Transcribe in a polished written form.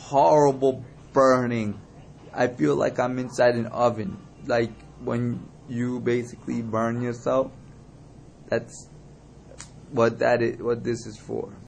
horrible burning. I feel like I'm inside an oven. Like when you basically burn yourself. That's what this is for.